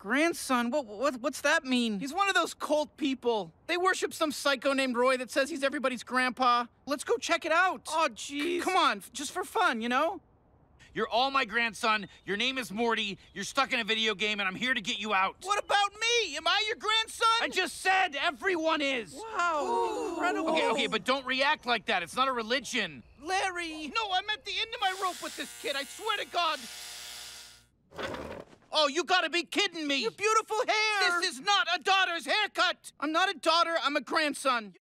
Grandson? What's that mean? He's one of those cult people. They worship some psycho named Roy that says he's everybody's grandpa. Let's go check it out. Oh, jeez. Come on, just for fun, you know? You're all my grandson, your name is Morty, you're stuck in a video game, and I'm here to get you out. What about me? Am I your grandson? I just said everyone is. Wow, incredible. Okay, but don't react like that. It's not a religion. Larry! No, I'm at the end of my rope with this kid, I swear to God. Oh, you gotta be kidding me! Your beautiful hair! This is not a daughter's haircut! I'm not a daughter, I'm a grandson.